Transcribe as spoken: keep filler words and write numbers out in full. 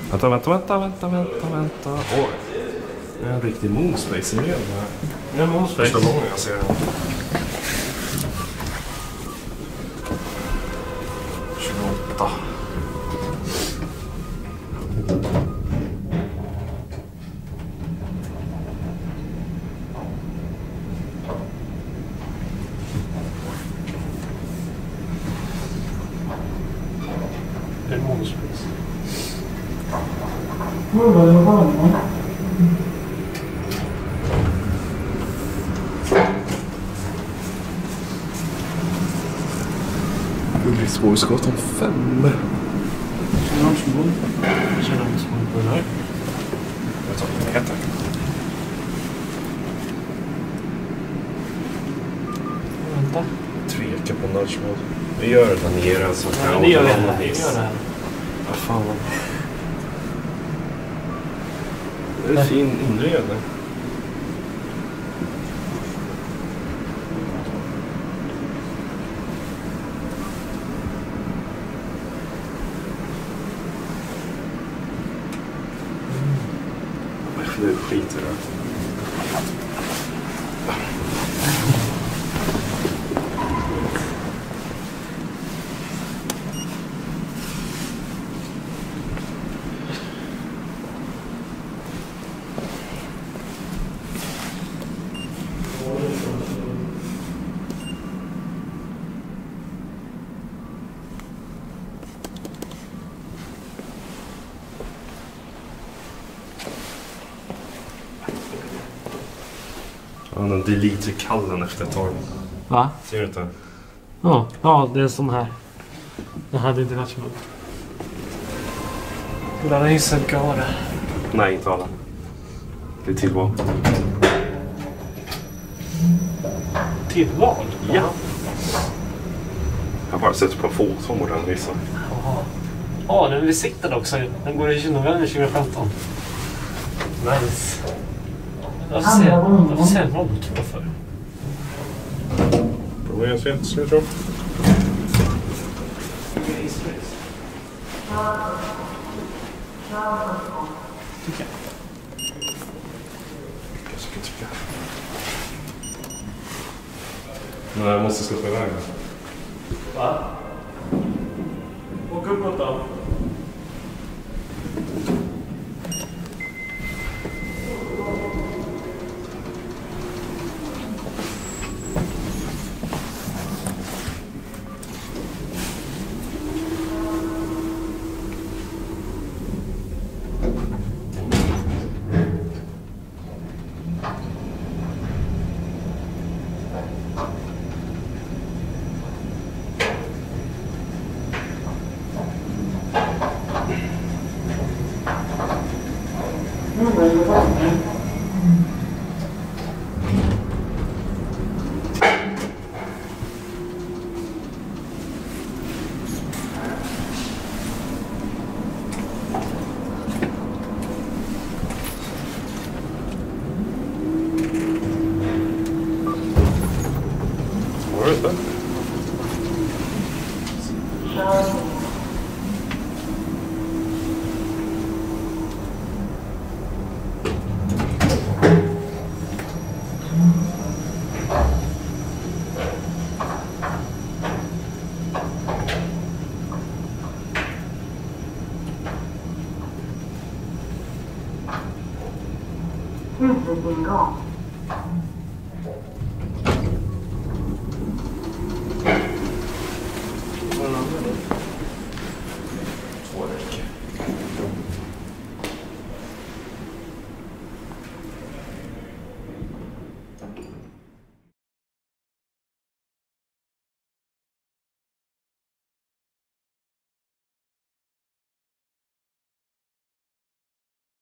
Vänta, vänta, vänta, vänta, vänta, vänta. Oj. Det är en riktig moonspace i det här. Det är moonspace. Första gången jag ser den. tjugoåtta. Det är moonspace. Ulriksborgsgatan fem. Lunchboll. Känner lunchboll på den här. Jag tar vad det heter. Vänta. Tveka på nudgemode. Vi gör det där nere så kan Ja, det gör det här. Vi gör det här. Vad fan. Det är fin inredning. Nu skiter det. Ja, den delete kallen efter ett tag. Va? Ser du inte? Ja, ja, det är sån här. Den hade inte varit med. Den hade hissen kvar. Nej, inte alla. Det är tillval. Tillval? Ja. Jag har bara sett på foton på den hissen. Ja, ja, den är besiktad också. Den går i november tjugohundrafemton. Nice. Varför ser varför ser en robotor för? Problem är inte så tror. Tycker jag. Jag ska tycka. Nej, jag måste släppa iväg den. Va? Åk uppåt då. Var det inte? Utryckning igång.